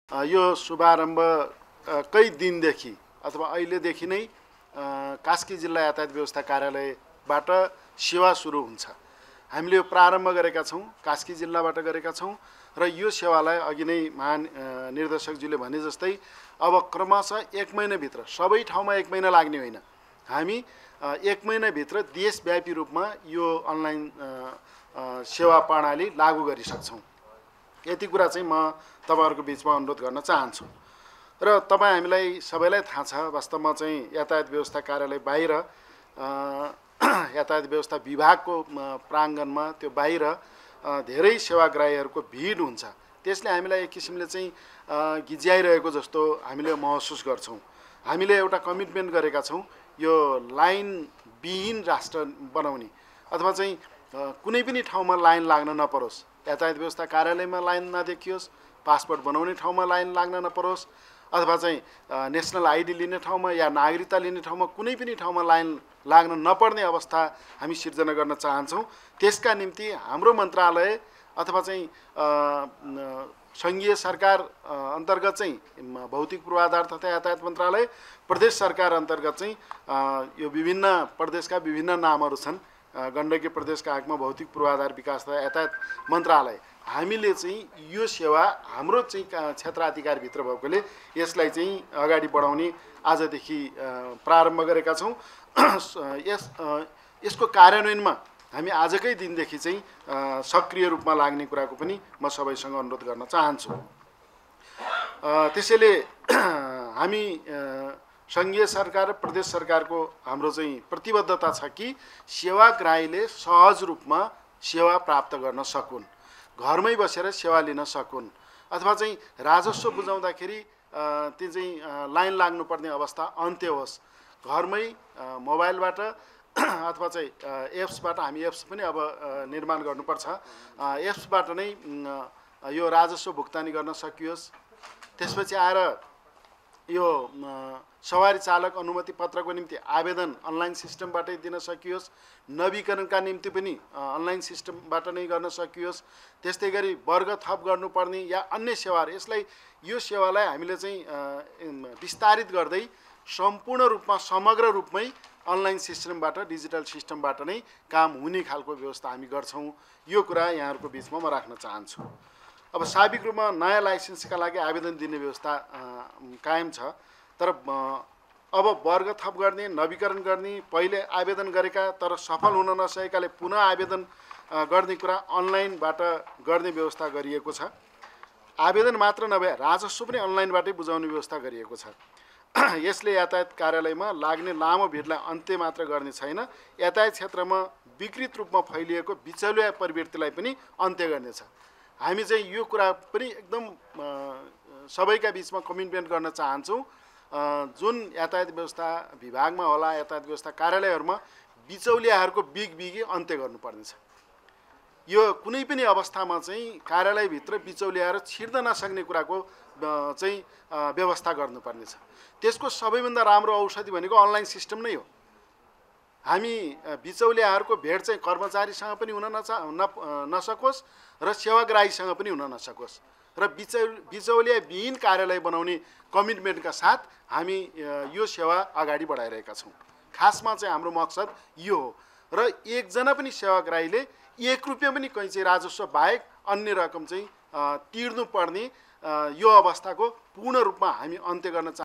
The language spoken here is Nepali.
यो शुभारम्भकै दिनदेखि अथवा अहिलेदेखि नै कास्की जिल्ला यातायात व्यवस्था कार्यालयबाट सेवा सुरु हुन्छ। हामीले यो प्रारम्भ गरेका छौँ, कास्की जिल्लाबाट गरेका छौँ र यो सेवालाई अघि नै महानिर्देशकज्यूले भने जस्तै अब क्रमशः 1 महिनाभित्र, सबै ठाउँमा 1 महिना लाग्ने होइन, हामी 1 महिनाभित्र देशव्यापी रूपमा यो अनलाइन सेवा प्रणाली लागू गरिसक्छौँ। यति कुरा चाहिँ म तपाईहरुको बीचमा अनुरोध गर्न चाहन्छु। र तपाई हामीलाई सबैलाई थाहा छ, वास्तवमा चाहिँ यातायात व्यवस्था कार्यालय बाहिर यातायात व्यवस्था विभागको प्राङ्गणमा त्यो बाहिर धेरै सेवाग्राहीहरूको भिड हुन्छ। त्यसले हामीलाई एक किसिमले चाहिँ गिज्याइरहेको जस्तो हामीले महसुस गर्छौँ। हामीले एउटा कमिटमेन्ट गरेका छौँ, यो लाइन विहीन राष्ट्र बनाउने अथवा चाहिँ कुनै पनि ठाउँमा लाइन लाग्न नपरोस्, यातायात व्यवस्था कार्यालयमा लाइन नदेखियोस्, पासपोर्ट बनाउने ठाउँमा लाइन लाग्न नपरोस्, अथवा चाहिँ नेसनल आइडी लिने ठाउँमा या नागरिकता लिने ठाउँमा कुनै पनि ठाउँमा लाइन लाग्न नपर्ने अवस्था हामी सिर्जना गर्न चाहन्छौँ। त्यसका निम्ति हाम्रो मन्त्रालय अथवा चाहिँ सङ्घीय सरकार अन्तर्गत चाहिँ भौतिक पूर्वाधार तथा यातायात मन्त्रालय, प्रदेश सरकार अन्तर्गत चाहिँ यो विभिन्न प्रदेशका विभिन्न नामहरू छन्। गण्डकी प्रदेशका हकमा भौतिक पूर्वाधार विकास तथा यातायात मन्त्रालय, हामीले चाहिँ यो सेवा हाम्रो चाहिँ क्षेत्राधिकारभित्र भएकोले यसलाई चाहिँ अगाडि बढाउने आजदेखि प्रारम्भ गरेका छौँ। यसको कार्यान्वयनमा हामी आजकै दिनदेखि चाहिँ सक्रिय रूपमा लाग्ने कुराको पनि म सबैसँग अनुरोध गर्न चाहन्छु। त्यसैले हामी सङ्घीय सरकार र प्रदेश सरकारको हाम्रो चाहिँ प्रतिबद्धता छ कि सेवाग्राहीले सहज रूपमा सेवा प्राप्त गर्न सकुन्, घरमै बसेर सेवा लिन सकुन्, अथवा चाहिँ राजस्व बुझाउँदाखेरि त्यो चाहिँ लाइन लाग्नुपर्ने अवस्था अन्त्य होस्। घरमै मोबाइलबाट अथवा चाहिँ एप्सबाट, हामी एप्स पनि अब निर्माण गर्नुपर्छ, एप्सबाट नै यो राजस्व भुक्तानी गर्न सकियोस्। त्यसपछि आएर यो सवारी चालक अनुमति पत्रको निम्ति आवेदन अनलाइन सिस्टमबाटै दिन सकियोस्, नवीकरणका निम्ति पनि अनलाइन सिस्टमबाट नै गर्न सकियोस्। त्यस्तै गरी वर्ग थप गर्नुपर्ने या अन्य सेवाहरू, यसलाई यो सेवालाई हामीले चाहिँ विस्तारित गर्दै सम्पूर्ण रूपमा समग्र रूपमै अनलाइन सिस्टमबाट, डिजिटल सिस्टमबाट नै काम हुने खालको व्यवस्था हामी गर्छौँ। यो कुरा यहाँहरूको बिचमा म राख्न चाहन्छु। अब साविक रूपमा नयाँ लाइसेन्सका लागि आवेदन दिने व्यवस्था कायम छ, तर अब वर्ग थप गर्ने, नवीकरण गर्ने, पहिले आवेदन गरेका तर सफल हुन नसकेकाले पुनः आवेदन गर्ने कुरा अनलाइनबाट गर्ने व्यवस्था गरिएको छ। आवेदन मात्र नभए राजस्व पनि अनलाइनबाटै बुझाउने व्यवस्था गरिएको छ। यसले यातायात कार्यालयमा लाग्ने लामो भिडलाई अन्त्य मात्र गर्ने छैन, यातायात क्षेत्रमा विकृत रूपमा फैलिएको बिचौलिया प्रवृत्तिलाई पनि अन्त्य गर्नेछ। हामी चाहिँ यो कुरा पनि एकदम सबैका बिचमा कमिटमेन्ट गर्न चाहन्छौँ। जुन यातायात व्यवस्था विभागमा होला, यातायात व्यवस्था कार्यालयहरूमा बिचौलियाहरूको बिगी अन्त्य गर्नुपर्नेछ। यो कुनै पनि अवस्थामा चाहिँ कार्यालयभित्र बिचौलियाहरू छिर्न नसक्ने कुराको चाहिँ व्यवस्था गर्नुपर्नेछ। त्यसको सबैभन्दा राम्रो औषधि भनेको अनलाइन सिस्टम नै हो। हामी बिचौलियाहरूको भेट चाहिँ कर्मचारीसँग पनि हुन नसकोस् र सेवाग्राहीसँग पनि हुन नसकोस् र बिचौलिया विहीन कार्यालय बनाउने कमिटमेन्टका साथ हामी यो सेवा अगाडि बढाइरहेका छौँ। खासमा चाहिँ हाम्रो मकसद यो हो र एकजना पनि सेवाग्राहीले 1 रुपियाँ पनि कहीँ चाहिँ राजस्व बाहेक अन्य रकम चाहिँ तिर्नुपर्ने यो अवस्थाको पूर्ण रूपमा हामी अन्त्य गर्न